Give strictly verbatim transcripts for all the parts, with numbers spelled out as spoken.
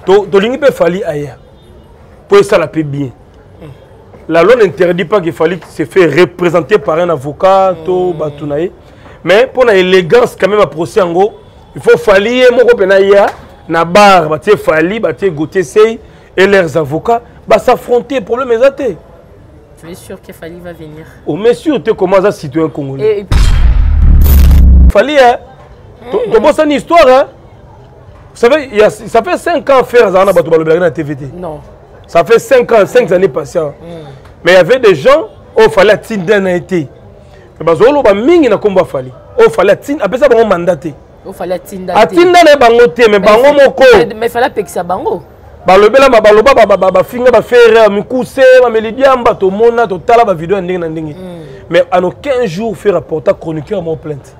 Tolingi peut fali ailleurs. Pour ça la paix bien. La loi n'interdit pas qu'il fallait se faire représenter par un avocat, to batunaye. Mais pour l'élégance quand même à procès en gros, il faut fali mon copain na bar, baté fali, baté goûter sey et leurs avocats, bah s'affronter problème exacté. Tu es sûr que Fali va venir? Oh mais sûr tu comment ça citoyen congolais. Et... Fali hein. Tu vois ça une histoire hein. Vous savez, il y a, ça fait cinq ans faire ça, on a battu le Berlin à T V T. Non. Ça fait cinq ans, cinq années passées. Mm. Mais il y avait des gens, il fallait attendre un été. Mais il y a des gens qui fallait. Il fallait attendre, après ça, il fallait mandater. Il fallait attendre. Attendre un bango, mais bango moko. Mais il fallait payer ça bango. Balobela baloba ba ba ba finga ba faire mikuse ba melidiamba to mona to tala ba vidéo ndenge na ndenge. Mais en aucun jour faire rapporter chroniqueur mon plainte.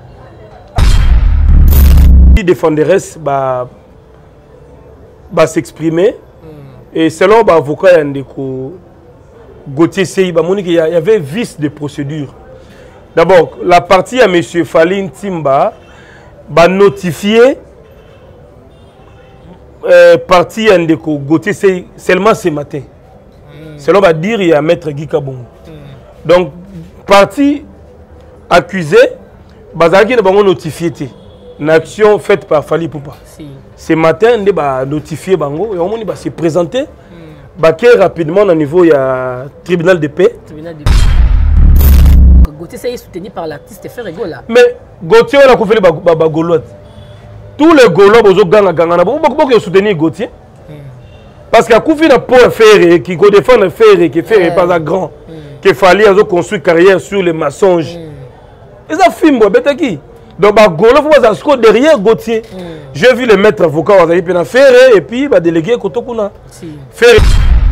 Qui défenderait ba va s'exprimer mm. Et selon l'avocat Yandeko Gauthier Sey, il y avait vice de procédure. D'abord, la partie à M. Faline Timba va notifier euh, partie Yandeko Gauthier Sey seulement ce matin. Mm. Selon va dire il y a maître Guy Kabongo. Mm. Donc, partie accusée, Bazaki ne va pas notifier une action faite par Fali Poupa. Si. Ce matin, on va notifier Bango et on va se présenter. Mm. Rapidement au niveau du tribunal de paix. Tribunal de paix. Gauthier est soutenu par l'artiste Ferrego là. Mais Gauthier a fait les Gaulois. Tous les Gaulois ont gagné soutenir Gauthier. Parce qu'il y a Koufi pour faire qui défend le faire qui fait pas un grand. Qui fallait construire carrière sur les mensonges. Et ça filme qui. Donc, Gaulois faut derrière Gauthier. J'ai vu le maître avocat faire et puis délégué Kotokuna. Faire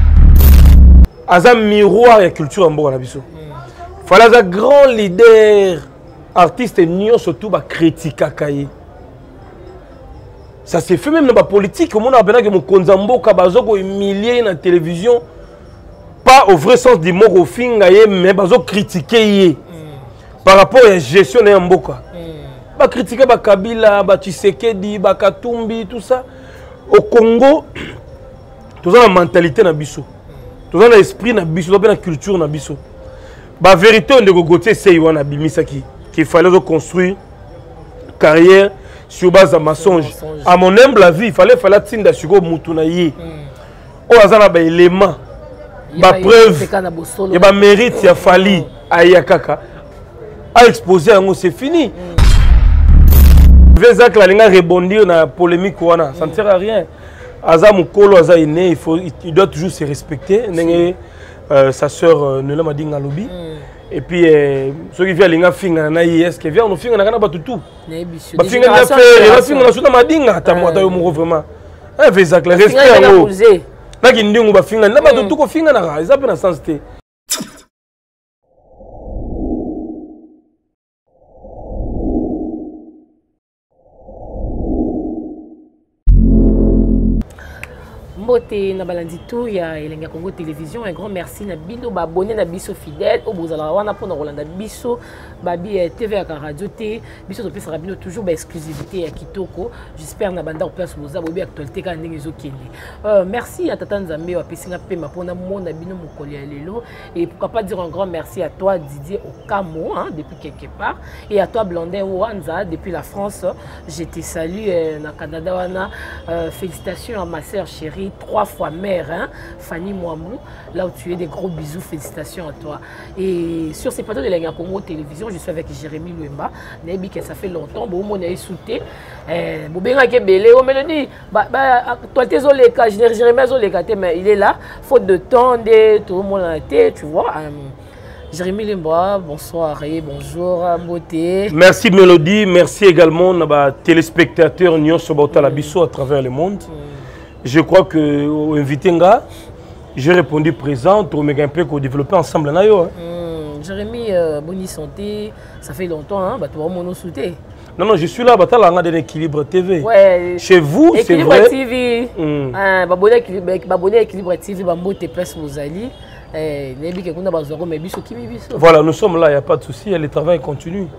un miroir et culture en bon abisso. Il fallait un grand leader, artiste et surtout critiquer Kaye. Ça s'est fait même dans la politique. On a appelé que mon Konzambo Kabazo humilié dans la télévision. Pas au vrai sens du mot au fin, mais bazo critiquer par rapport à la gestion de Mboka. Ba critiquer ba Kabila, ba Tshisekedi, ba Katumbi, tout ça. Au Congo, tout ça la mentalité na biso. Tout ça l'esprit na biso, tout ça la culture na biso. La vérité, on a Gauthier Sey wana bimisaki qu'il fallait construire carrière sur base de mensonge. À mon humble avis, il fallait fallait tinda sugo mutunaye. O azana ba élément, ba preuve, et ba mérite ya Fali ayakaka. A exposer yango c'est fini. Vezak la linga rebondir na polémique wana, ça ne sert à rien. Aza mukolo aza iné, il faut il doit toujours se respecter. Euh, sa soeur euh, ne l'a pas dit dans lobby. Mm. Et puis, euh, ceux qui viennent à finir, est-ce que viennent à finir, on a pas tout tout. Bah finir à faire, on a finir à soutenir ma dingue, à ta moi, t'as eu mon vraiment. Un vézac, le respect à l'eau. Là, qui dit on va finir, on a pas tout tout qu'on finir, on a, ils ont pas de sens. Mbote na balandi tout ya Elenga Congo Télévision, un grand merci na bino ba abonné na biso fidèle au bozala wana pona Rolanda biso babi T V à radio T biso to pesa bino toujours ba exclusivité ya kitoko. J'espère na banda place boza bobi actualité ka ndenge ezokende. Euh merci à Tata Nzambe wa pesinga pema pona mona bino mokoli ya lelo et pourquoi pas dire un grand merci à toi Didier Okamo hein, depuis quelque part et à toi Blondin Wanza depuis la France. Je te salue euh, na Canada wana euh, félicitations à ma sœur chérie trois fois mère, hein, Fanny Mouamou, là où tu es, des gros bisous, félicitations à toi. Et sur ces plateaux de Elenga Congo Télévision, je suis avec Jérémy Louemba, Nébi que ça fait longtemps, bon, on a sauté, Boubéna Kebele, oh Mélanie, toi t'es Zoleka, Jérémy Zoleka, mais il est là, faute de temps, tout le monde a été, tu vois. Jérémy Louemba, bonsoir et bonjour, beauté. Merci Mélodie, merci également aux téléspectateurs Nyon Sobota Labisso à travers le monde. Je crois que l'invité nga, j'ai répondu présent, on a un peu qu'on développe ensemble là. Hein. Mm, Jérémy, euh, bonne santé, ça fait longtemps, hein, bah tu vas mon sauter. Non non, je suis là, bah tu as un équilibre T V. Ouais. Chez vous, c'est vrai. Équilibre T V. Mm. Ah, bah bonne équilibre, bah bonne équilibre T V, bah moi tes places vous allez. Eh, nebi que kuna bazoro mais biso kimi biso. Voilà, nous sommes là, il y a pas de souci, le travail continue.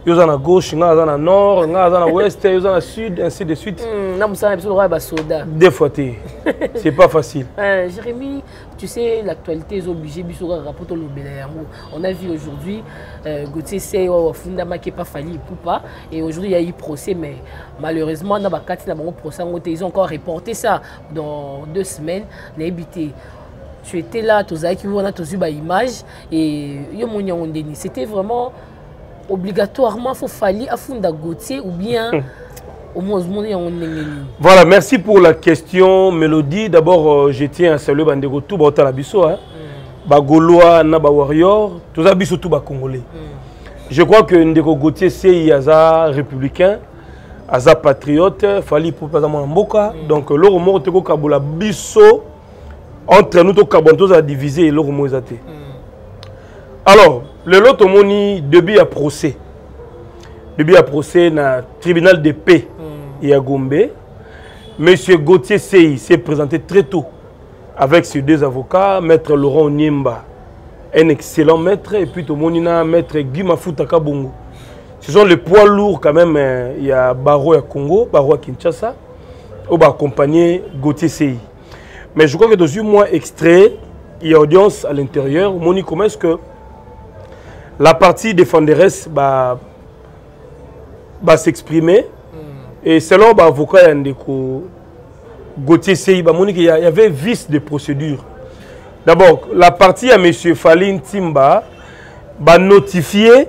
yo za na gauche nga za na nord nga za na ouest yo za na sud ainsi de suite na musala biso roi ba soda des fois c'est pas facile. euh, Jérémy, tu sais l'actualité est obligée biso ka rapport au lobela yango. On a vu aujourd'hui euh, Gauthier Sey au Fundama qui pas fallu Poupa et aujourd'hui il y a eu procès mais malheureusement na ba kati na bango procès ils ont encore reporté ça dans deux semaines na habité. Tu étais là, tu as vu une image et c'était vraiment obligatoirement il faut falloir à fond Gauthier ou bien au moins voilà, merci pour la question Mélodie. D'abord euh, je tiens à saluer Bandego tout ba la biso hein ba Gaulois na ba warrior tous a biso tout ba congolais. Je crois que Ndeko Gauthier c'est aza républicain, aza patriote, fali pour pas mon mboka donc le mot te ko kabola biso entre nous, tous à diviser et l'autre mot. Alors, le lot au moni début à procès. Début à procès dans le tribunal de paix et à Gombe. Monsieur Gauthier Sey s'est présenté très tôt avec ses deux avocats, maître Laurent Niemba, un excellent maître, et puis tout le monde maître Guy Mafuta Kabongo. Ce sont les poids lourds quand même. Il y a Baro à Congo, Baro à Kinshasa, qui va accompagner Gauthier Sey. Mais je crois que dans un mois extrait, il y a audience à l'intérieur. Moni, comment est-ce que la partie défenderesse va, va s'exprimer mm. Et selon l'avocat Gauthier Sey, il y avait vice de procédure. D'abord, la partie à M. Faline Timba va notifier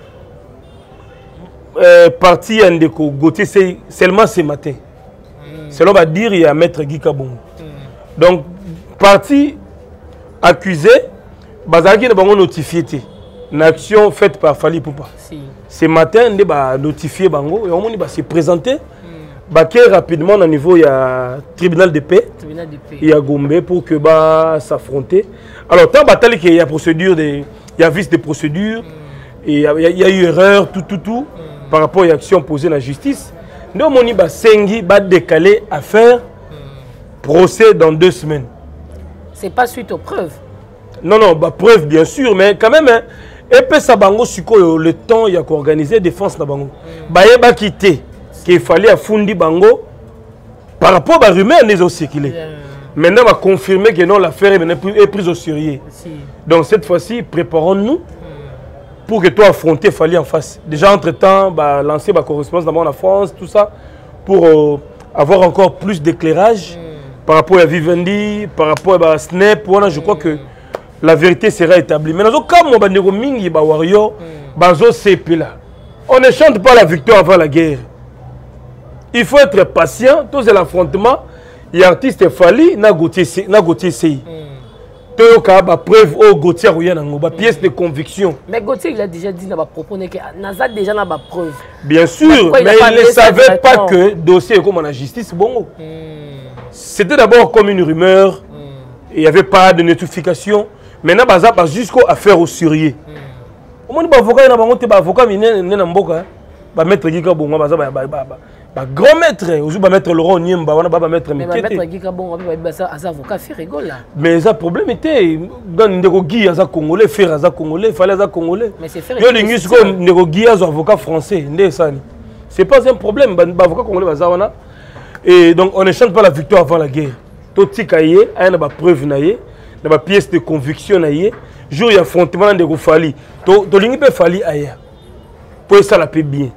euh, partie à Gauthier Sey seulement ce matin. Mm. Selon va dire, il y a Maître Guy Kabongo. Donc, partie accusée, Bazaki n'a notifié une action faite par Fali Poupa. Si. Ce matin, on a notifié Bango et on va se présenter. Mm. Rapidement, au niveau il y a tribunal de paix, tribunal de paix. Il y a Gombe pour que bah s'affronter. Alors, tant bataille qu'il y a procédure, de, il y a vice de procédure, mm. et il y, a, il y a eu erreur, tout, tout, tout, mm. par rapport à l'action posée dans la justice. Nous, on va sengi, va décaler affaire. Procès dans deux semaines. C'est pas suite aux preuves. Non, non, bah, preuve bien sûr, mais quand même, hein, et puis ça bango suko le temps il y a qu'organiser défense na bango. Bah il ba quitter qu'il fallait à fundi bango par rapport à rumeur les aussi qu'il est. Maintenant va confirmer que non l'affaire est prise au sérieux. Si. Donc cette fois-ci, préparons-nous mm. pour que toi affronter fallait en face. Déjà entre-temps, bah lancer ma correspondance dans la France, tout ça pour euh, avoir encore plus d'éclairage. Mm. Par rapport à Vivendi, par rapport à Snap, voilà, je crois que la vérité sera établie. Mais dans comme on va mingi ba warrior, bazo C P là. On ne chante pas la victoire avant la guerre. Il faut être patient, tout c'est l'affrontement. Il y a artiste Fali, na Gauthier na Gauthier Sey. Tout ka ba preuve au Gauthier ou yana ba pièce de conviction. Mais Gauthier il a déjà dit na ba proposer que naza déjà na ba preuve. Bien sûr, mais il ne savait pas que dossier comme la justice bon. C'était d'abord comme une rumeur, mm. il n'y avait pas de notification. Maintenant, il y jusqu'à affaire au sérieux. Au moins, les avocats, les avocats, les maître Guy Kabongo, les grand maître, les maître Laurent Niemba, les maître Mikete. Mais maître Guy Kabongo, les avocats, ils rigolent. Mais le problème était, dans le Guy, les Congolais, frères, les Congolais, il fallait les Congolais. Mais c'est frère. Les Guy, les avocats français. Ce n'est pas un problème, les avocats congolais, et donc on ne chante pas la victoire avant la guerre. Tout ce qu'il y a, il y a des preuves, il y a des pièces de conviction. Jour il y a affrontement de Fali. To lingi pe Fali ailleurs. Pour ça la paix bien.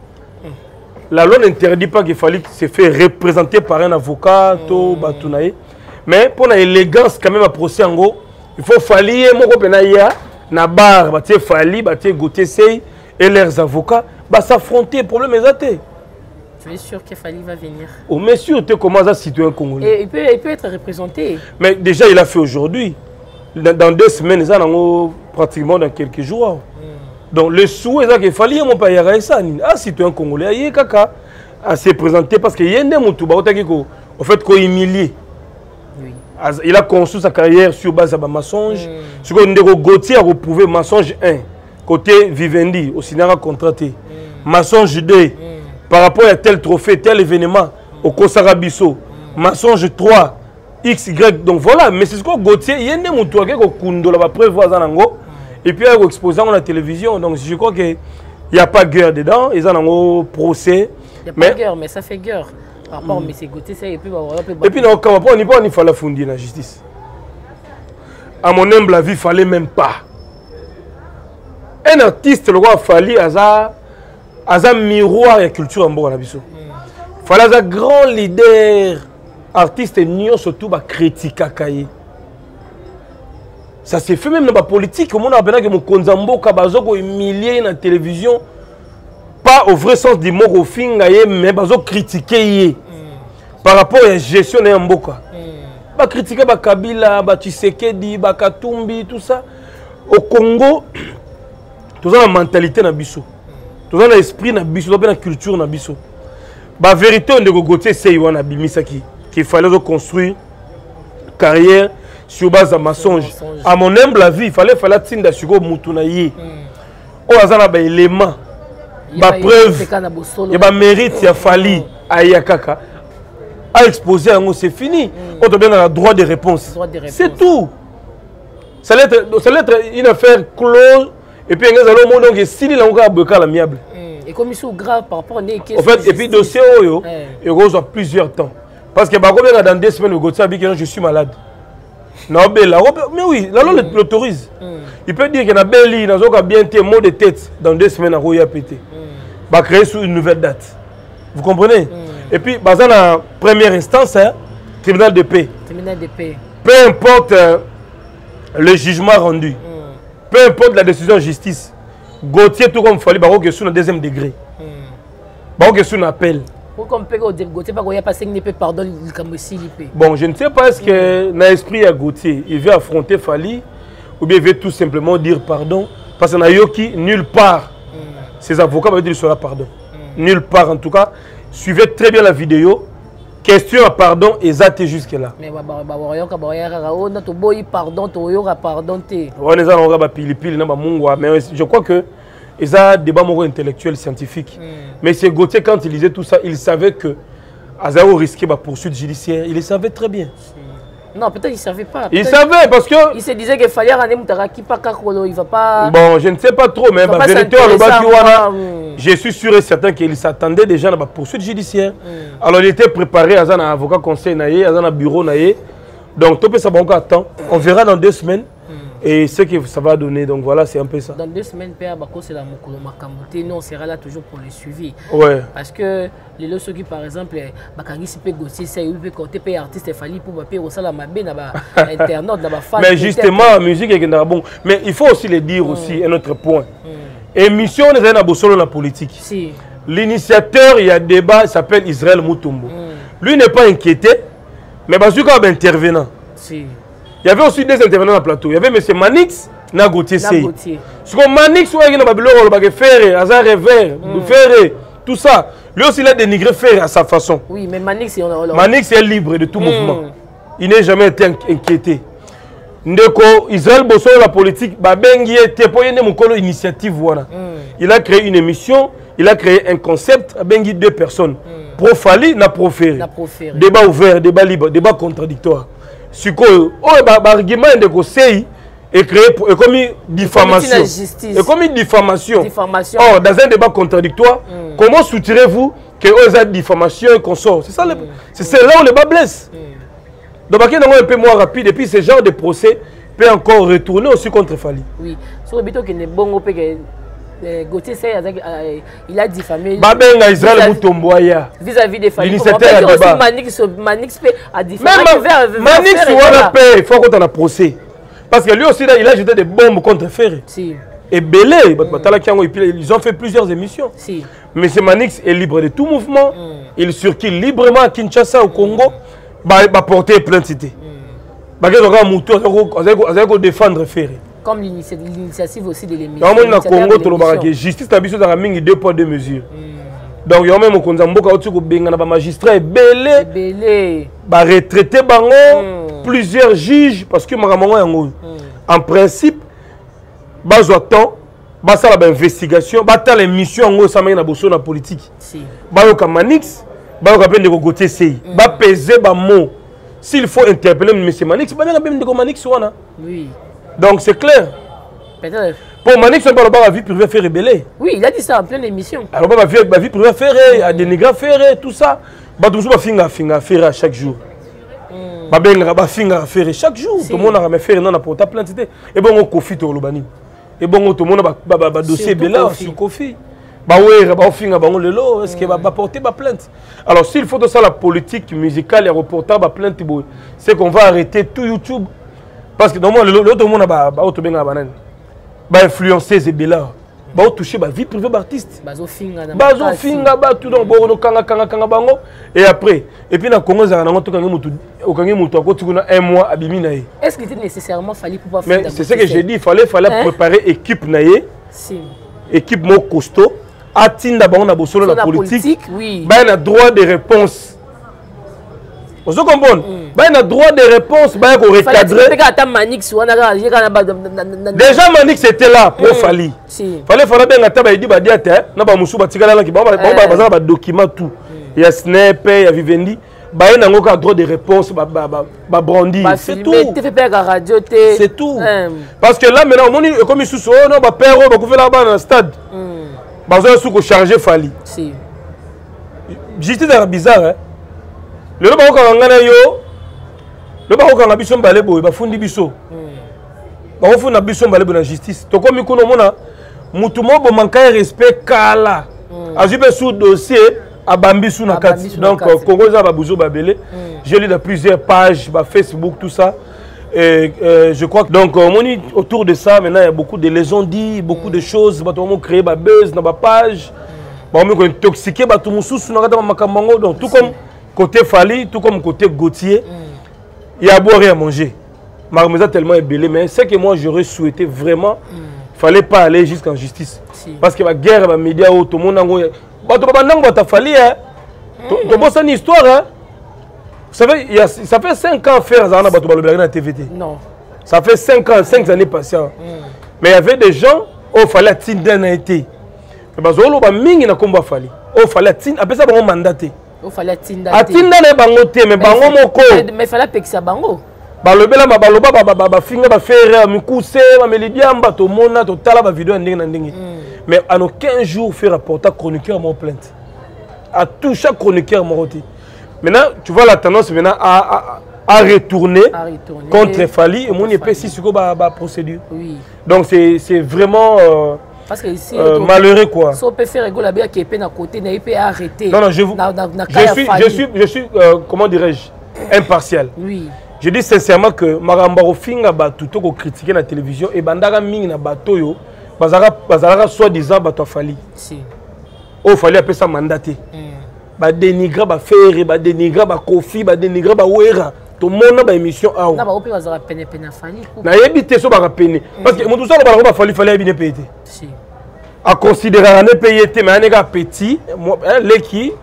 La loi n'interdit pas qu'il fallait se faire représenter par un avocat, to batunaye. Mais pour l'élégance quand même à procès en gros, il faut Fali et moko penaya na bar, batie Fali, batie Gauthier Sey et leurs avocats, bah s'affronter, problème est. Tu es sûr que Fali va venir? Oh, mais sûr, tu commences à situer un Congolais. Et il peut, il peut être représenté. Mais déjà, il a fait aujourd'hui. Dans, dans deux semaines, ça, dans, pratiquement dans quelques jours. Mm. Donc, le souhait, c'est qu'il fallait mon père y ça. Ah, situer un Congolais, il y a kaka à se présenter parce qu'il y a un moutou, au fait, qu'il est humilié. Oui. Il a construit sa carrière sur base de mensonge. Mm. Ce qu'on Gauthier a reprouvé mensonge un, côté Vivendi, au cinéma contracté. Mm. Mensonge deux. Mm. Par rapport à tel trophée, tel événement, au Kosarabiso, mensonge trois, X, Y, donc voilà, mais c'est ce que Gauthier, il y a des gens qui ont prévu, et puis il a exposé à la télévision, donc je crois qu'il Il n'y a pas guerre dedans, ils ont un procès. Il n'y a pas mais... guerre, mais ça fait guerre. Par rapport à M. Gauthier, ça, et puis, et puis, non, quand on n'y pas, il fallait fonder la justice. À mon humble avis, il ne fallait même pas. Un artiste, le roi Fali, a un miroir de la culture en Bourg. Il fallait un grand leader, artiste, et surtout critiquer. Ça s'est fait même dans la politique. Comme on a appelé que mon Konzambo Kabazo humilié dans la télévision, pas au vrai sens du mot au fin, mais bazo critiquer par rapport à la gestion de Mboka. Ba critiquer ba Kabila, ba Tshisekedi, ba Katumbi, tout ça. Au Congo, tout ça la mentalité na biso, tout ça l'esprit na biso, la culture na biso. Ba vérité on de Gauthier c'est Yoana Bimisaki qu'il fallait construire carrière. Sur base de mensonge. À mon humble avis, il fallait faire tinda sur Moutunaye. Oh, il y a des éléments, des preuves, il y a des mérites, il y a fallu à Yakaka. À exposer, c'est fini. On doit bien avoir le droit de réponse. C'est tout. Ça va être une affaire close. Et puis, il y a des gens qui sont là, l'amiable. Et comme ils sont graves par rapport à des questions. En fait, et puis, le dossier, il y a plusieurs temps. Parce que dans deux semaines, je suis malade. Non, mais oui, la loi l'autorise. Il peut dire qu'il y a belle bien été mot de tête dans deux semaines à Roya pété. Va créer sur une nouvelle date. Vous comprenez? Et puis, dans la première instance, hein, tribunal de paix. Tribunal de paix. Peu importe euh, le jugement rendu, peu importe la décision de justice, Gauthier, tout comme il fallait, il y a un deuxième degré. Il y a un appel. Bon, je ne sais pas est-ce que dans l'esprit à Gauthier, il veut affronter Fali ou bien il veut tout simplement dire pardon. Parce qu'il y a qui nulle part, ses avocats veulent dire cela pardon. Nulle part en tout cas. Suivez très bien la vidéo. Question à pardon, exact jusque-là. Mais je crois que ils ont un débat intellectuel, scientifique. Mm. Mais c'est Gauthier, quand il disait tout ça, il savait que Azao risquait la poursuite judiciaire. Il le savait très bien. Mm. Non, peut-être qu'il ne savait pas. Il savait parce que... Il se disait qu'il fallait rendre Moutaraki pas Kakolo, il ne va pas... Bon, je ne sais pas trop, mais la vérité, je suis sûr et certain qu'il s'attendait déjà à la poursuite judiciaire. Mm. Alors il était préparé à un avocat conseil, à un bureau. Donc, tout ça va attendre. On verra dans deux semaines. Et ce que ça va donner, donc voilà, c'est un peu ça. Dans deux semaines, Père Bako, c'est la Mokolo Makambote. Nous, on sera là toujours pour le suivi. Ouais. Parce que les lots qui, par exemple, Bakari Sipe Gossi, c'est un peu côté pays artiste, il fallait pour payer au salaire Mabé, dans l'internaute, dans la fan. Mais justement, la musique est bon. Mais il faut aussi le dire mm. aussi, un autre point. Mm. Émission, on est dans la politique. Si. L'initiateur, il y a un débat, il s'appelle Israël Moutombo. Mm. Lui n'est pas inquiété, mais Bazouka est intervenant. Si. Il y avait aussi des intervenants dans le plateau. Il y avait M. Manix, na Gauthier Sey. Ce que Manix, il y a des Ferré, Azar Revers, Ferré, tout ça. Lui aussi, il a dénigré Ferré à sa façon. Oui, mais Manix, il Manix est libre de tout mm. mouvement. Il n'a jamais été inquiété. Ndeko, Israël Bosso, la politique, Babengi était pour une initiative. Voilà. Mm. Il a créé une émission, il a créé un concept, Babengi deux personnes. Mm. Pro Fali, na Pro Ferré. Débat ouvert, débat libre, débat contradictoire. Ce argument de conseil est créé pour comme une diffamation. Et comme une diffamation. diffamation. Or, dans un débat contradictoire, mm. comment soutirez-vous que vous avez diffamation et qu'on sort? C'est ça, mm. c'est là où le bas blesse. Mm. Donc, il y a un peu moins rapide et puis ce genre de procès peut encore retourner aussi contre Fali. Oui, sur le bito qui est bon, Gauthier Sey, il a diffamé. Babenga Israël Moutomboya. Vis-à-vis des familles. L'initiateur a Manix a diffamé. Manix il faut qu'on ait un procès. Parce que lui aussi, il a jeté des bombes contre Ferré. Si. Et Belé, ils ont fait plusieurs émissions. Si. Mais ce Manix est libre de tout mouvement. Mm. Il circule librement à Kinshasa, au Congo. Il va porter plainte. Il va défendre Ferré. Comme l'initiative aussi de l'émission. Dans le Congo, la justice a deux poids, deux mesures. Mm. Donc, il y a même un magistrat belé, belé. Retraité, mm. plusieurs juges, parce que mm. en principe, il y a temps, il y a une investigation, il y a une mission dans la politique. Il y a Manix, il y a Gauthier Sey, il y a peser les mots. S'il faut interpeller M. Manix, il y a Manix. Oui. Donc c'est clair. Pour Manix, on parle pas de la vie privée faire rebeller. Oui, il a dit ça en pleine émission. Alors, la vie, la vie privée faire, à dénigrer faire, tout ça. Bah, tout ça, finga, finga, faire à chaque jour. Bah, ben, bah, finga, faire chaque jour. Tout le monde a fait non, pour ta plainte. Et bon, on confie au Lobani. Et bon, tout le monde a dossier Bella sur Kofi. Bah, ouais, bah, finga, bah, on le lot. Est-ce qu'il va porter ma plainte? Alors, s'il faut de ça, la politique musicale et reporter ma plainte, c'est qu'on va arrêter tout YouTube. Parce que normalement, l'autre monde a banane. Bah influencer ces bella bah toucher bah vie privée d'artiste bazo finga na bazo finga ba tout donc bon kanga kanga kanga bango et après et puis na Congo za na ngoto kanga mutu okangi mutu akoti kuna un mois abimi na ye. Est-ce qu'il était nécessairement fallu pour pas faire? Mais c'est ce que j'ai dit, il fallait fallait hein? préparer équipe na ye si équipe mo costaud atinda bango na bosolo la politique oui bah na droit de réponse. Vous comprenez? Il y a droit de réponse, il faut recadrer. Déjà, Manix était là pour Fali. Il fallait faire bien que tu aies dit que document tout. Il y a Snap, il y a Vivendi. Il y a un droit de réponse, il y a Brandi. C'est tout. C'est tout. Parce que là, maintenant, on est comme sous on a père, on va faire là-bas dans le stade. On va charger Fali. Justice est bizarre. Le bako kangana yo le bako kanga biso mbale boy bafundi biso bako funa biso mbale bo na justice to komi kuno mona mutu mo bo manka respect kala ajibe sous dossier abambi sous na kati donc Congo za ba buzo babele j'ai lu dans plusieurs pages ba Facebook tout ça et euh, je crois que donc on est autour de ça maintenant il y a beaucoup de légendes dit beaucoup de choses ba to mo créer ba buzz na ba page ba mo ko intoxiquer ba to mususu na kata makambango donc tout comme côté Fali, tout comme côté Gauthier, il y a à boire et à manger. Ma remise a tellement ébellé, mais c'est que moi j'aurais souhaité vraiment, il ne fallait pas aller jusqu'en justice. Si. Parce que la guerre, les médias, tout le monde a fallu. C'est une histoire. Hein? Vous savez, il y a, ça fait cinq ans faire ça dans la T V T. Non. Ça fait cinq ans, cinq années passées. Mm. Mais il y avait des gens, il fallait attendre un été. Mais il fallait attendre, après ça, on mandaté. Il fallait tinda. Atinda ne bango te mais bango moko. Mais fallait pekisa bango. Ba lobela ba baloba ba ba ba finga ba faire mikuse ba melidiamba to mona to tala ba vidéo ndenge na ndenge. Mais en aucun jour faire rapporter chroniqueur mon plainte. À tout chaque chroniqueur mon roti. Maintenant tu vois la tendance maintenant à à, à retourner à retourner contre Fali et mon épée si sur ba ba procédure. Oui. Donc c'est c'est vraiment euh, parce que ici, euh, malheureux quoi. Si on peut faire rigoler bien qui est à côté, il peut arrêter. Non non, je vous. Na, na, na je, suis, je suis je suis euh, comment dirais-je impartial. Oui. Je dis sincèrement que Marambaro finga batu to ko critiquer la télévision et bandara mingi na bato yo bazara bazara soi-disant bato Fali. Si. Oh Fali appelle ça mandaté. Mm. Ba dénigrer ba faire ba dénigrer ba Kofi ba dénigrer ba Wera. Tout le monde a une émission. Ah, na ba opi bazara peine peine Fali. Na yebité so ba peine parce que mon tout ça ba Fali fallait bien payer. Si. À considérer un pays mais un gars petit, les qui,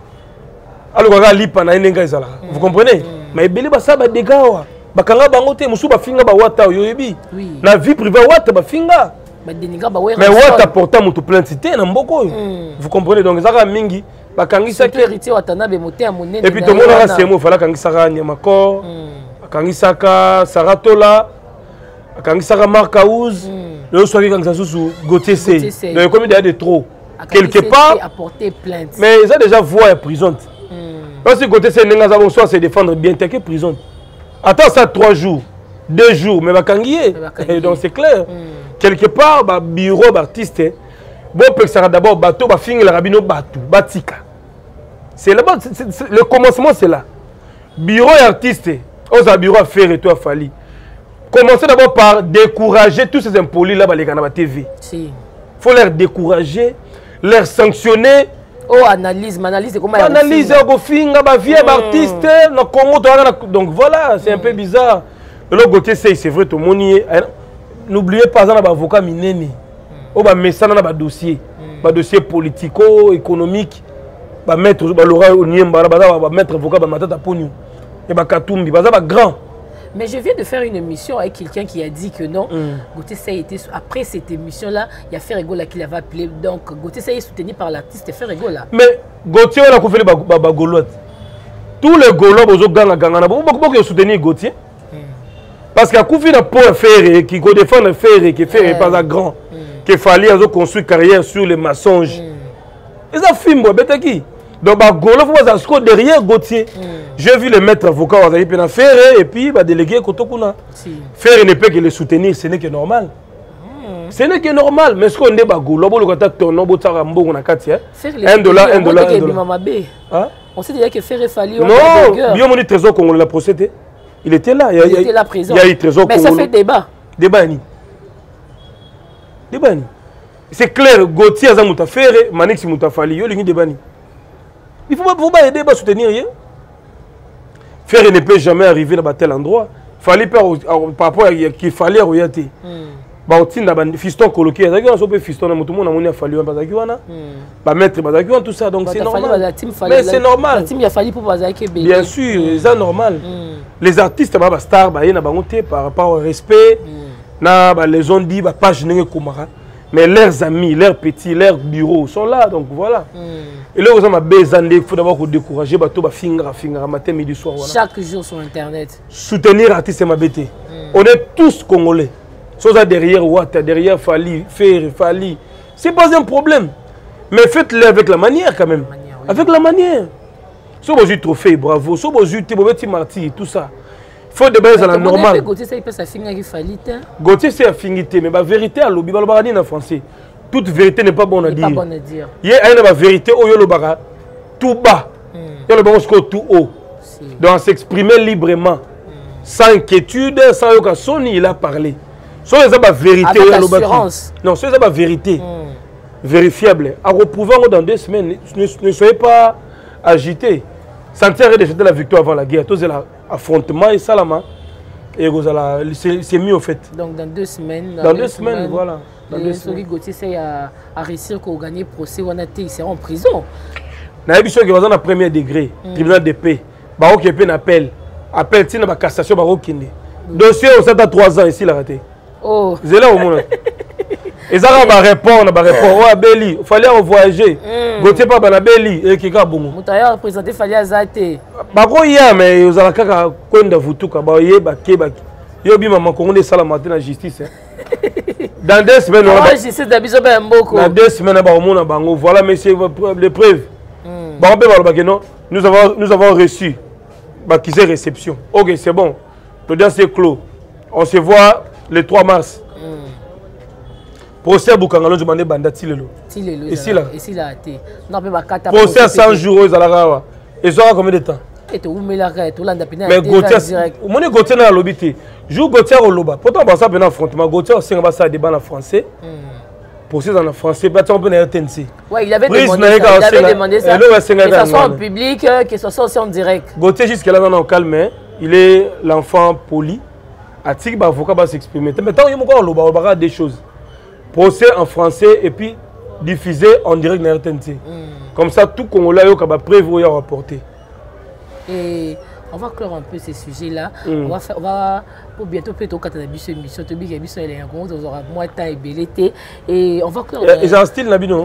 alors gars lipa na un gars là. Vous comprenez? Mais belé ba ça ba dégâts wa. Ba kanga bango te musu ba finga ba wata yo yebi. Na vie privée wata ba finga. Ba deniga ba wera. Mais wata pourtant mutu plainte te na mboko yo. Vous comprenez donc ça mingi ba kangisa ke héritier watana be moté à monene. Et puis tout le monde a ces mots fallait kangisa ka Nyamako, kangisa ka Saratola, kangisa ka Marcaouz. Le soir quand ça sous Gauthier C. Donc comme il y a de trop quelque part mais ils ont déjà voix prison. Parce que Gauthier C n'enga ça soit se défendre bien t'es que prison. Attends ça trois jours, deux jours mais va kangier. Donc c'est clair. Quelque part ba bureau d'artiste bon peut ça d'abord bateau ba finir la rabino bateau batika. C'est là le commencement c'est là. Bureau et artiste, on a bureau à faire et toi Fali. Commencez d'abord par décourager tous ces impolis là-bas, les canaux T V. Il faut les décourager, les sanctionner. Oh, analyse, analyse, c'est comment analyse, finga, ba vie artiste, no Congo, donc voilà, c'est un peu bizarre. Le côté c'est vrai, tout le monde. N'oubliez pas, ça n'a avocat mineni. Oh, bah mais ça n'a pas dossier, pas dossier politico-économique, bah mettre, bah Laura Oniemba, bah mettre avocat, bah matata pognou, et bah Katumbi, bah ça va grand. Mais je viens de faire une émission avec quelqu'un qui a dit que non, mm. Gauthier ça a été après cette émission-là, il y a Ferregola qui l'avait appelé. Donc Gauthier ça est soutenu par l'artiste Ferregola. Mais Gauthier on a fait les Gaulois. Tous les Gaulois ont gagné gagné. Pourquoi ils soutenu Gauthier? Parce qu'il y a Koufi na pour faire qui défend faire qui fait pas à grand. que fallait construire carrière sur les mensonges. Ils ont filmé, Betaki. Donc, Golo, il faut derrière Gauthier. J'ai vu le maître avocat à faire et puis bah, délégué Kotokuna. Faire ne peut que le soutenir, ce n'est que normal. Ce n'est que normal. Mais ce qu'on est Golo, le contact ton nom, on a quatre un dollar, un dollar, un dollar. On sait déjà que faire il fallait. Non, bien mon trésor qu'on l'a procédé. Il était là. Il, il était là présent. Il y a eu trésor. Mais ça fait débat. Débat ni. Débat ni. C'est clair. Gauthier a mouta faire, Manix mouta fali. Yo lingi débat ni. Il faut pas, faut pas aider, pas soutenir rien. Faire ne peut jamais arriver dans tel endroit. Fallait par rapport à qu'il fallait regarder. Bah on tient d'abord fiston coloqué. Ça veut dire qu'on fiston, tout le monde a monnaie fallu un bazakiwana. Bah mettre bazakiwana tout ça donc c'est normal. Mais c'est normal. Il a fallu pour bazaki. Bien sûr, c'est normal. Les artistes bah star bah y na bangoté par rapport au respect. Na bah les ont dit bah pas gêner Komara. Mais leurs amis, leurs petits, leurs bureaux sont là donc voilà. Et là, vous avez besoin il faut d'abord décourager, bah, tout va finir, finir, matin, midi, soir. Voilà. Chaque jour sur Internet. Soutenir l'artiste, c'est ma bête. On est tous Congolais. Soit derrière Ouattara, derrière Fali, Fer, Fali. Ce n'est pas un problème. Mais faites-le avec la manière quand même. Manière, oui. Avec la manière. Si vous avez trophée, bravo. Si vous avez martyr, tout ça. Il faut des bases à la normale. Gauthier, c'est un finir Fali. Gauthier, c'est affinité. Mais la vérité, à l'obi, en français. Toute vérité n'est pas bonne à dire. Il y a une vérité au Yolobara, tout bas. Il y a le tout haut. Donc s'exprimer librement, mm. sans inquiétude, sans aucun son, il a parlé. Soit les la vérité, non, soit les la vérité mm. vérifiable. À reprouver dans deux semaines, ne, ne soyez pas agités. Sentir de la victoire avant la guerre, tous les affrontements et salama. Et c'est mieux au fait. Donc dans deux semaines. Dans, dans deux, deux semaines, semaines, voilà. Celui Gauthier c'est à, à réussir qu'on gagne procès, on a été, il sera en prison. Il y a des gens qui sont en premier degré, mm. tribunal de paix. Bah ok, un appel, appel, si on a cassation, bah ok. Dossier au sept à trois ans ici, il a raté. Oh. C'est là au monde. Et ça va répondre, va répondre. Ouais, Béli, il fallait voyager. Gauthier pas dans Béli et qui a bon. Moutaya présenté fallait azate. Bah quoi il y a mais vous allez kaka kwenda vutuka bah yé bah ké bah. Yo bi maman Congolais ça la matin la justice. Dans deux semaines, on va justice d'Abiso Bemboko. Dans deux semaines, on va bango. Voilà, messieurs, les preuves. Nous avons, nous avons reçu qui c'est réception. Ok, c'est bon. L'audience est clos. On se voit le trois mars. Procès à Boukangalo, je demande Banda Tilelo. Ici là. Ici là. Procès à cent jours aux Alarawa. Et ça a combien de temps? Et tu mais Gauthier, mon Gauthier n'a l'obité. Joue Gauthier au Loba. Pourtant, on va un affrontement. Gauthier aussi, on va ça débat en français. Procès en français, peut-être on peut R T N C. Oui, il avait demandé ça. Il avait demandé ça. Que ce soit en public, que ce soit aussi en direct. Gauthier, jusqu'à là, on est en calme. Il est l'enfant poli. Atik, l'avocat va s'exprimer. Mais tant qu'il y a encore au Loba, on va des choses. Procès en français et puis diffusé en direct dans R T N C. Comme ça, tout Congolais va prévu à rapporter. Et on va clore un peu ces sujets-là. Mm. On va faire, on va pour bientôt plutôt quand on a vu ce mission, tu dis que mission elle est en gros, on aura moins de temps et belleté. Et on va clore. Et j'ai un style Nabino.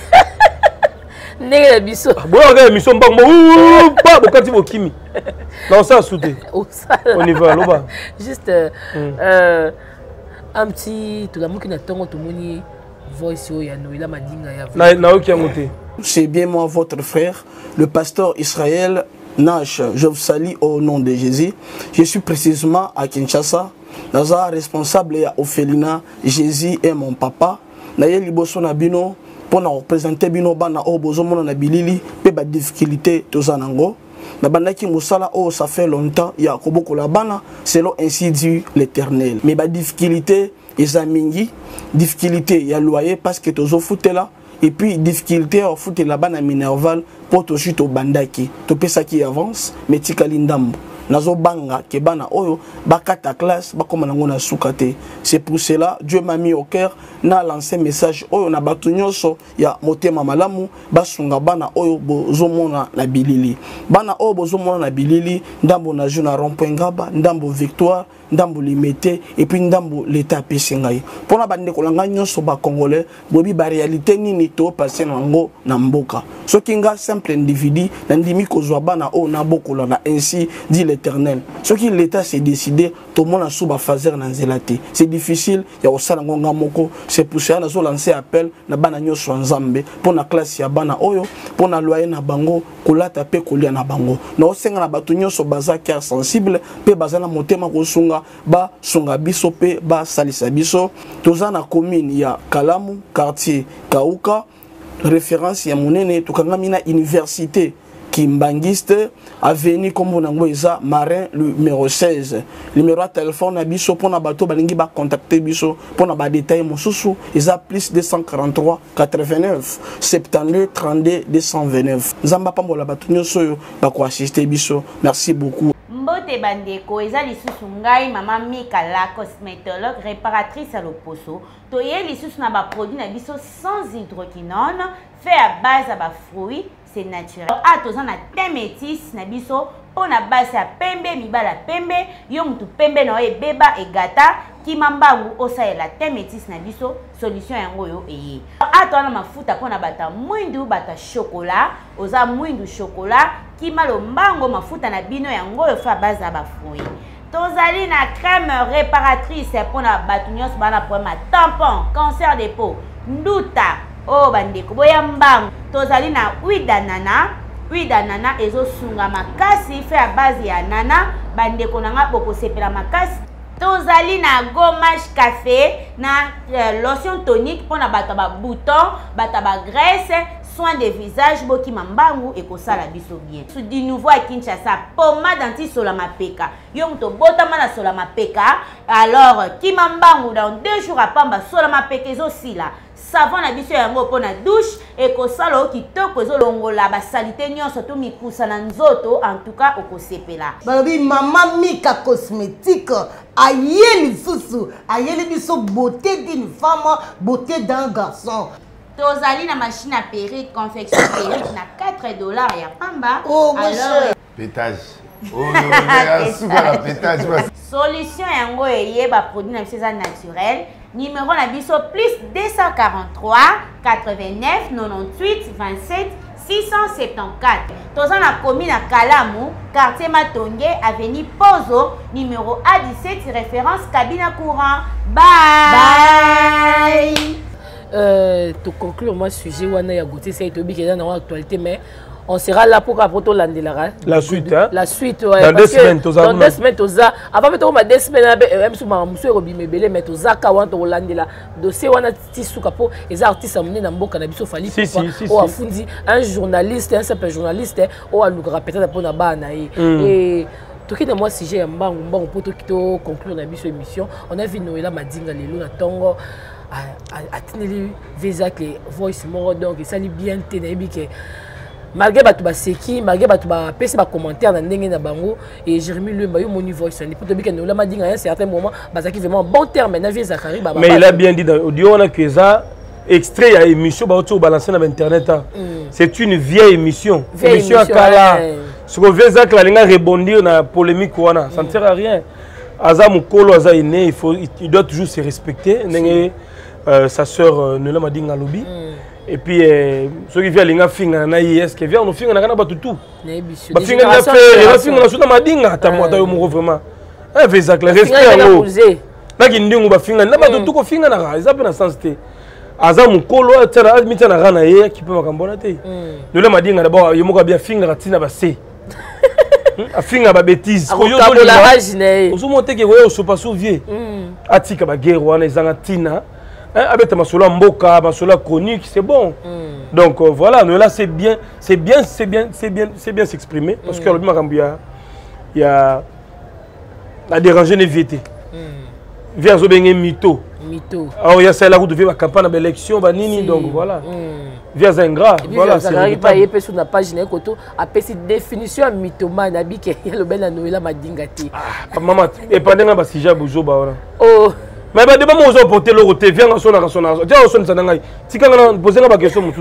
Né la mission. Bon, regarde mission bang ouh pas beaucoup de kimi. Non ça soudé. On y va là-bas. Juste euh, mm. euh, un petit tout le monde qui n'attend tout le monde voice yo ya no il a madinga ya. Na na oki amoté. C'est bien moi votre frère, le pasteur Israël Nash, je vous salue au nom de Jésus. Je suis précisément à Kinshasa. Naza responsable à Ophelina. Jésus est mon papa. Naye liboso na bino pour na représenter bino bana o bozomo na bilili pe ba difficulté tozanango. Na bandaki musala oh ça fait longtemps ya koboko la bana selon ainsi dit l'Éternel. Mais ba difficulté ezamingi, difficulté ya loyer parce que tozo foutela. Et puis, difficulté à foutre là-bas dans Minerval pour te chuter au bandaki. Tu peux ça qui avance, mais tu kalindambo. Nazo banga, kebana oyo, bakata classe, bakoma na soukate. C'est pour cela, Dieu m'a mis au cœur, na lancé message oyo na batunyoso, ya motema malamu, basunga bana oyo bozomona na bilili. Bana oyo bozomona na bilili, ndambo na juna rond-point ngaba, ndambo victoire, ndambo limité, et puis ndambo l'état pesengai. Pour na bande kolanga nyoso ba congolais, bobi ba réalité nini to passer nango na mboka. Soki nga simple individu, nandimi kozwa bana oyo na bokola na ainsi dit le l'éternel. Ce qui l'État s'est décidé, tout le monde a souba fazer dans zélati. C'est difficile, il y a aussi ngonga moko, c'est pour ça qu'on a lancé appel na bana nyoso nzambe pour na classe ya bana oyo, pour na loyer na bango, kolata pe kolia na bango. Na osenga na batu nyoso baza cœur sensible, pe baza na motema ko sunga, ba sunga biso pe ba salisa biso. Toza na commune ya Kalamu, quartier Kauka, référence ya monene tukangami na université Kimbangiste, avenue comme on a Marin numéro seize. Numéro de téléphone à biso pour na bateau balingi ba contacter biso pour na ba détail mosusu isa plus deux cent quarante-trois quatre-vingt-neuf soixante-douze trente-deux deux cent vingt-neuf. Zamba pambola bato nyoso ba ko assister biso. Merci beaucoup. Mbote bandeko eza lisusu ngai mama Mika la cosmétologue réparatrice à l'Oposo. Toye lisusu na ba produit na biso sans hydroquinone fait à base à ba fruits. C'est naturel. Ah, tous on a thé métis, na biso, on a base à pembe, mibala pembe, yom tu pembe no e beba e gata, ki mambangu osa e la thé métis na biso, solution yango yo eye. Ah, toi na mafuta pona bata mwindu bata chocolat, oza mwindu chocolat, ki malo mbango mafuta na bino yango yo fa base à ba fruit. Tozali na crème réparatrice pona batu nyos bana problème tampon, cancer des peaux, nduta. Oh bandeko boya mbangu tozali na huile d'anana huile d'anana ezo sunga makasi fait à base ya nana bandeko nanga boko sepela makasi tozali na gommage café na euh, lotion tonique pour na bata ba bouton bata ba graisse soin de visage boki mambangu et kosala biso bien sous du nouveau à Kinshasa pommade anti solama peka yom to botama na solama peka alors ki mambangu dans deux jours à pamba solama peka ezo sila savon na biso yango pona douche et kosala okitoko ezolongola ba salite nyonso to mikusa na nzoto en tout cas okosepela balobi mama Mika cosmétique ayeli susu ayeli biso beauté d'une femme beauté d'un garçon. Tozali na machine à perruque confection perruque na quatre dollars ya pamba. Oh alors pétage. Oh non, souvent la pétage. Solution yango eye ba produit na biso naturel. Numéro na biso plus deux cent quarante-trois quatre-vingt-neuf quatre-vingt-dix-huit vingt-sept six cent soixante-quatorze. Toza na commune à Kalamu, quartier Matonge, avenue Pozo, numéro A dix-sept, référence cabine courant. Bye. Bye. Euh, pour conclure moi sujet wana ya goûter c'est tobi qui est dans l'actualité mais on sera là pour apporter l'andelara la suite hein la suite ouais, dans deux semaines toza dans deux semaines toza avant mettre ma deux semaines même sur ma monsieur robi mebele mais toza ka wana to landela dossier wana tisuka po les artistes amener na mboka na biso fali pour afundi un journaliste un simple journaliste ou à lukara peut-être pour na bana et tout qui de moi si j'ai un banc bon pour tout qui conclure la biso émission on a vu Noëlla Madinga lelo na tongo a tenir visa que voice mort donc ça lui bien ténébi que malgré batu ba seki malgré batu ba pc ba commentaire na ndenge na bango et Jérémy Lumba yo moni voice ni pour te que Noëlla Madinga à un certain moment bazaki vraiment bon terme na vie Zakari ba mais il a bien dit dans audio on a que ça extrait à émission ba auto balancer na internet c'est une vieille émission émission kala ce que veut Zak la linga rebondir na polémique wana ça ne sert à rien Aza Mukolo Aza Ine il faut il doit toujours se respecter ndenge Euh, sa sœur euh, Noëlla Madinga lobby mm. et puis euh, ceux qui viennent linga finga na yes que viennent on finga na kana batutu ba finga na faire na finga na suna Madinga ta moi ta yo mo vraiment un vezak le respect ngo na kindingu ba finga na batutu ko finga na za pe na sensité Aza Mukolo tsara mitana kana ye qui peut makambona te Noëlla Madinga d'abord yo moko bien finga tina ba se a finga ba bêtise ko yo la rage ne ozo monter que yo so pas souvier atika ba guerre wana ezanga tina avec ma sola mboka, ma sola chronique, c'est bon. Mm. Donc euh, voilà, nous là c'est bien, c'est bien, c'est bien, c'est bien, c'est bien s'exprimer parce mm. que le il y a la déranger les V T. Via Zobengé mytho. Mytho. Alors il y a celle là où devait la campagne d'élection, banini donc voilà. Via Zengra, voilà. Ça n'arrive pas à y sur la page d'une côté, après cette définition mythomane, habit qu'il y a le bel à Noëlla Madinga. Ah, maman, et pendant que si j'ai bougé, bah oh. Mais bah demain moi on porter le roté viens en son à son argent. Tiens on sonne ça n'engaille. Si quand on pose la question mon tout.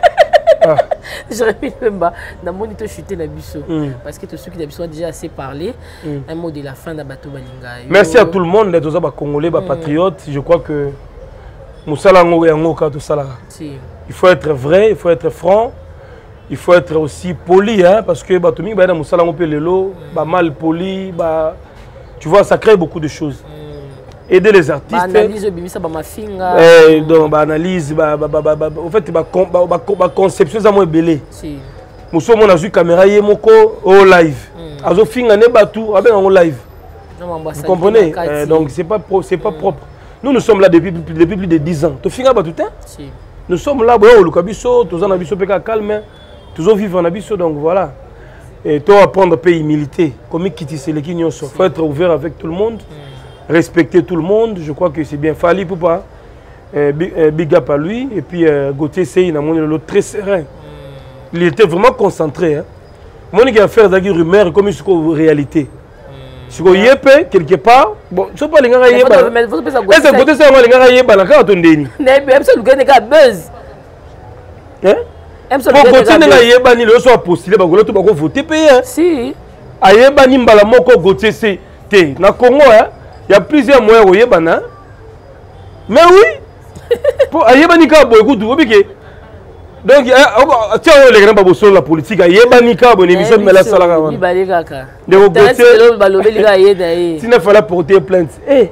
Je répète même pas. Dans mon ito chuter la biso parce que tous ceux qui d'habitude ont déjà assez parlé. Un mot de la fin d'Abato Balinga. Merci à tout le monde les autres congolais bas patriotes. Je crois que Moussala ngo ya ngo ka tout ça là. Il faut être vrai, il faut être franc. il faut être aussi poli, hein, parce que bah, Tomi, bah, dans Moussala, on peut le lot, bah, mal poli, bah, tu vois, ça crée beaucoup de choses. Mm. Aider les artistes. Bah, analyse, bimisa, bah, ma finga. Eh, donc, bah, analyse, bah, bah, bah, bah, en fait, bah, bah, bah, bah, conception, ça m'a belé. Si. Mousso, on a vu caméra, y moko, au live. Mm. Azo finga, ne bat tout, avec un live. Non, vous comprenez? Eh, donc, c'est pas, pro, c'est pas mm. propre. Nous, nous sommes là depuis, depuis plus de dix ans. Tu finga, bah, tout le temps? Si. Nous sommes là, bon, le kabiso, tous en abisso, péka calme. Toujours vivre en abysse, donc voilà. Et toi, apprendre à payer humilité. Comme il faut être ouvert avec tout le monde, mm. respecter tout le monde. Je crois que c'est bien. Fali pour pas. Euh, big, euh, big up à lui. Et puis, euh, Gauthier Sey, il a montré l'autre très serein. Mm. Il était vraiment concentré. Hein. Moi, il a fait des rumeurs comme il en réalité. Si vous avez quelque part, bon, je ne sais pas les gars. Est-ce que Gauthier Sey, les gars, il y a pas quand on dit. Buzz. Hein? Pour continuer à yebani le soit postulé ba golo to ba ko voter payer. Si. Ayebani mbala moko Gauthier Sey te. Na Congo hein, il y a plusieurs moyens au yebana. Mais oui. Pour ayebani ka boy ku dubo bike. Donc tiens on les grands ba bosso la politique ayebani ka bon émission mais la sala ka. Ni bali kaka. De Gauthier lo ba lobeli ka yeda yi. S'il fallait porter plainte. Eh.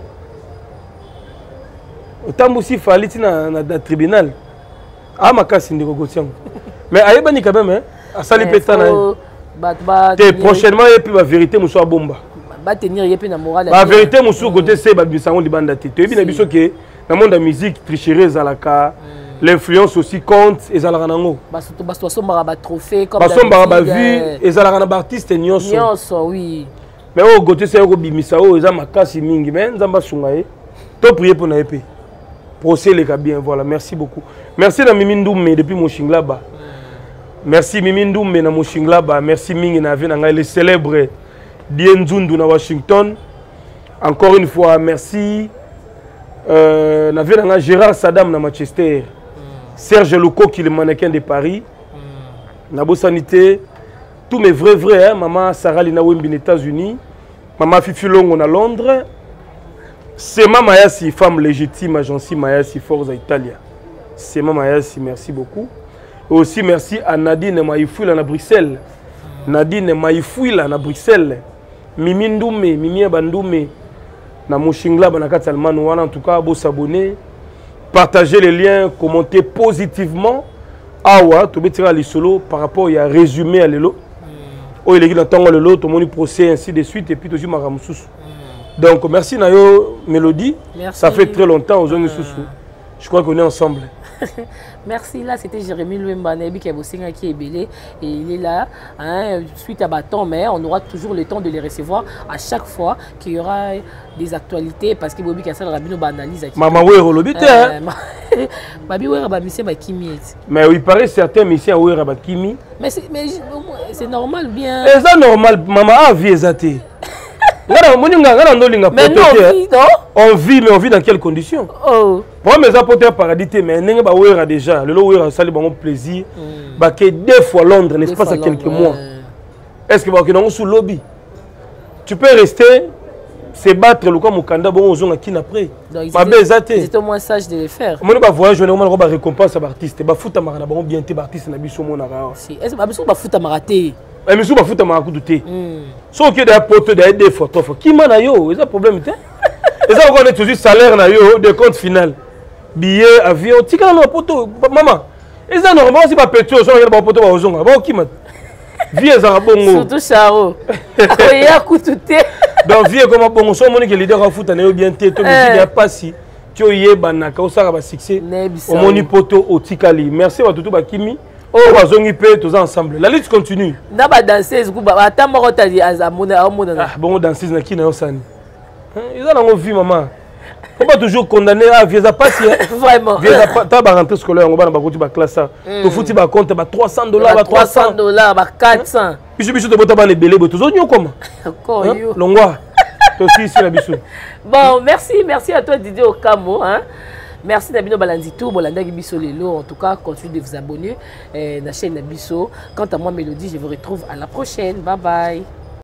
Autant aussi fallait na na tribunal. Ah ma casse ndiko Gauthier. Mais ayebani quand même hein, à sali pétana. Te prochainement et puis la vérité muso bomba. Ba tenir yepe na morale. La vérité muso Gauthier Sey ba bisango libanda te. To yebi na biso ke na monde de musique tricherie ezalaka. L'influence aussi compte ezalaka nango. Ba surtout ba sombara ba trophée comme ba sombara ba vie ezalaka na ba artiste nyonso. Nyonso oui. Mais oh Gauthier Sey ko bimisa o eza makasi mingi mais nzamba sunga e. To prier pour na yepe. Procès les cas bien voilà, merci beaucoup. Merci na Mimi Ndoumé depuis mon Shinglaba. Merci Mimi Ndoumé na mon Shinglaba, merci Mingi na vena le célèbre Dienzundu na Washington. Encore une fois merci euh na vena Gérard Saddam na Manchester. Serge Louko qui est le mannequin de Paris. Na Sanité, tous mes vrais vrais hein, maman Sarah Lina Wembi aux États-Unis, maman Fifi Longo na Londres. C'est ma Mayasi, femme légitime, agence Mayasi Forza Italia. C'est ma Mayasi, merci beaucoup. Et aussi merci à Nadine Maïfouila à Bruxelles. Nadine Maïfouila à Bruxelles. Mimi Ndoumé, Mimi Bandoumé. Na Mouchingla, Banakat Almanouana, en tout cas, vous s'abonner. Partagez les liens, commentez positivement. Awa, tu peux tirer les solos par rapport à résumé à l'élo. Oh, il est dans le lot, tout le monde procès, ainsi de suite, et puis toujours Maramoussous. Donc, merci Nayo Mélodie. Merci. Ça fait très longtemps aux zones sous. Je crois qu'on est ensemble. Merci. Là, c'était Jérémy Louembanebi qui est qui est belé. Et il est là, hein, suite à Bâton, mais on aura toujours le temps de les recevoir à chaque fois qu'il y aura des actualités. Parce que Bobi Kassal Rabino analyse. Maman, oui, Rolobite. Babi, oui, Rabamisé, Bakimi. Mais il paraît certains missions, oui, Rabakimi. Mais c'est normal, bien. C'est normal, maman a vu exactement. Mais nous, on vit, non? On vit, mais on vit dans quelles conditions? Oh. Pour mes apôtres paradis, mais n'est pas déjà. Le lot où ça lui bon plaisir. Bah que deux fois Londres, n'est-ce pas, ça quelques mois. Est-ce que bah que non sous lobby? Tu peux rester, se battre le comme au Canada, bon aux qui après. Ma bézate. C'est au moins sage de le faire. Moi, je voyage, on a récompense à l'artiste. Bah foot à marana, bon bien t'es artiste na biso mon ara. Si, est-ce que bah foot à maraté? Mais je suis pas foutu à ma coupe. Sauf que des potes des photos, qui m'a naïo, c'est un problème. Et ça, on est toujours salaire naïo, de compte final. Billet, avion, tika na poto, maman. Et ça, normalement, c'est pas petit, on a pas poto, on a bon qui m'a. Vie est un bon mot. Surtout Charo. Il y a coup tout est. Donc, vie est comme un bon mot. Son monique leader à foot, naïo bien té, tu me dis, il a pas si. Tu as eu banaka, au saraba succès. Au moni poto, au tikali. Merci à tout Bakimi. Oh, tous ensemble. La lutte continue. Na ba danseuse ku ba atama ko tali azamona amona. Ah bon danseuse na ki na yosani. Ils ont envie vie maman. Faut pas toujours condamner à vieza passer. Vraiment. Vieza pas ta ba rentrée scolaire on va ba ko ti ba classe ça. To futi ba compte ba trois cents dollars ba trois cents dollars ba quatre cents. Bisu bisu to bota ba le belé bo tous onyo comment. Encore yo. Longwa. Toi aussi c'est la bisu. Bon, merci, merci à toi Didier Okamo hein. Merci Nabino Balanzito, Bolanda Gibiso Lelo. En tout cas, continuez de vous abonner à la chaîne Nabiso. Quant à moi, Mélodie, je vous retrouve à la prochaine. Bye bye.